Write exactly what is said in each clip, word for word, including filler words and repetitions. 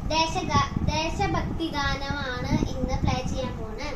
ദേശഭക്തി ഗാനമാണ് ഇന്ന് പ്ലേ ചെയ്യാൻ പോകുന്നത്.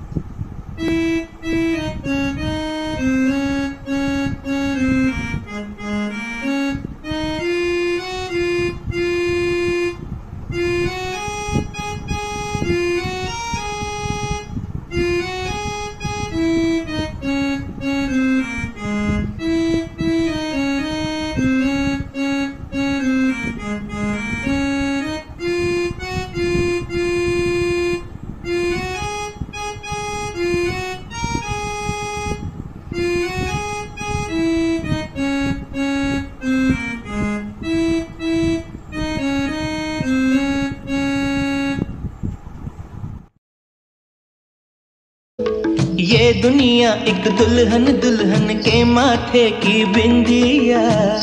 ये दुनिया एक दुल्हन दुल्हन के माथे की बिंदिया,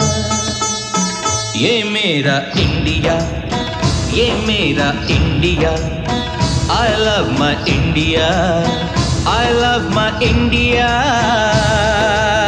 ये मेरा इंडिया, ये मेरा India, I love my India, I love my India.